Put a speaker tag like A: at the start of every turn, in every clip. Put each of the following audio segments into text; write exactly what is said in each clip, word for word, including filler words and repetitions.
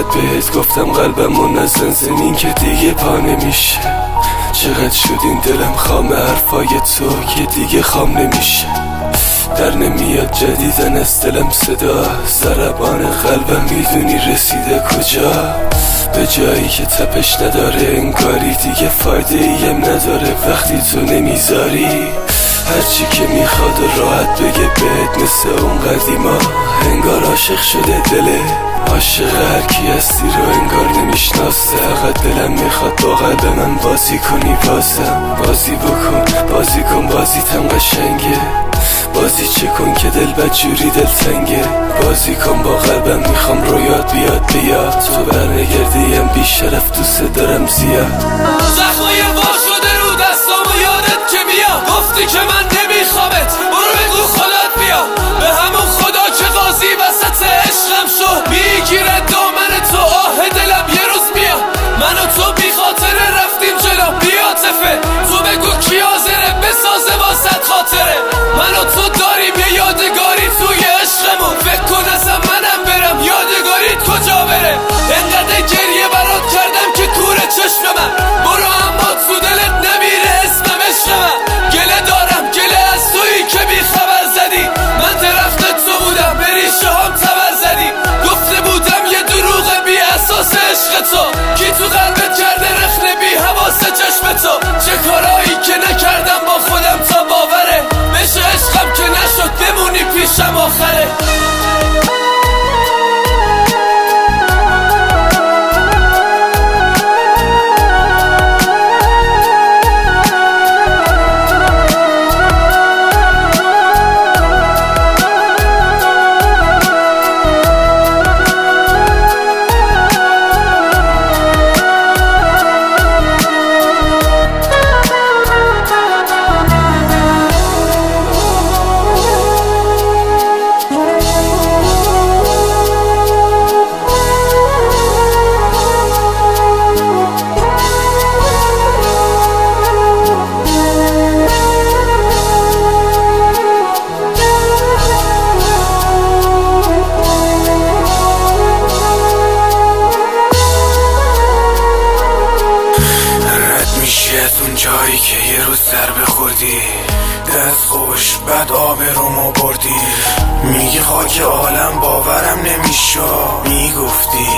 A: چقدر بهت گفتم قلبمو نزن زمین که دیگه پا نمیشه. چقدر شد این دلم خام حرفای تو که دیگه خام نمیشه. در نمیاد جدیدن از دلم صدا، ضربان قلبم میدونی رسیده کجا. به جایی که تپش نداره انگاری دیگه فایده ایم نداره وقتی تو نمیذاری. هرچی که میخواد و راحت بگه بهت مثل اون قدیما، انگار عاشق شده دله. عاشق هرکی هستی رو انگار نمیشناسه. اقد دلم میخواد با قلب من بازی کنی بازم. بازی بکن بازی کن بازیتم قشنگه. بازی چه کن که دل بدجوری دل تنگه. بازی کن با قلبم میخوام رویات بیاد بیاد. تو برنگردیم بی شرف دوست دارم زیاد.
B: زخمای وا شده رو دستامو یادت که بیا. گفتی که من نمیخوامت برو بگو خودت بیا. به همون خدا که قاضی وسط عشقم شد میگیره دامن تو آه دلم یه روز بیا. من و تو بی خاطره رفتیم جلو بیاتفه. تو بگو کی حاضره بسازه واسط خاطره. من و تو داریم یه یادگاری توی عشقمون. فکر کن اصلا منم برم یادگاریت کجا بره. انقدر گریه برات کردم که کوره چشم من. برو اما تو دلت نمیره اسمم عشق من. گله دارم گله از تویی که بی خبر زدی. من درخت تو بودم به ریشه هم تبر زدی. گفته بودم یه دروغ بی اساس عشق تو. کی تو قلبت کرده رخنه بی حواس چشم تو. چه کارایی که نکردم با خودم تا باوره. بشه عشقم که نشد بمونی پیشم آخره.
C: جایی که یه روز سر بخوردی دست خوش بعد آبرومو بردی. میگی خاک عالم باورم نمیشا. میگفتی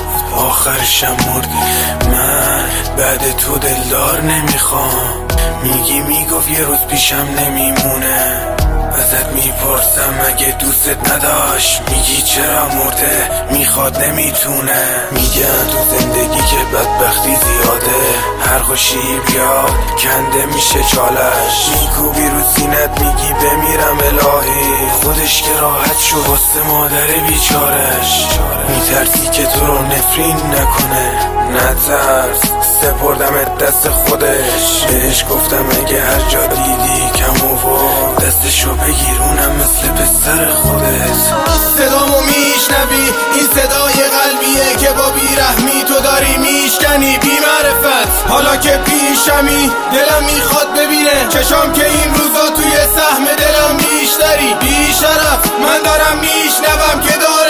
C: آخرشم مردی. من بعد تو دلدار نمیخوام. میگی میگفت یه روز پیشم نمیمونه. ازت میپرسم اگه دوستت نداشت میگی چرا مرده میخواد نمیتونه. میگن تو زندگی که بدبختی زیاده. هر خوشی بیاد کنده میشه چالش. میکوبی رو سینت میگی بمیرم الهی. خودش که راحت شو واسه مادر بیچارش. میترسی که تو رو نفرین نکنه. نترس سپردمت دست خودش. بهش گفتم اگه هر جا دیدی کم آورد دستشو بگیرونم مثل پسر خودت.
D: صدامو میشنوی این صدای قلبیه که با بیرحمی تو داری میشکنی بی معرفت. حالا که پیشمی دلم میخواد ببینه چشام که این روزا توی سهم دلم بیشتری. بی شرف من دارم میشنوم که داری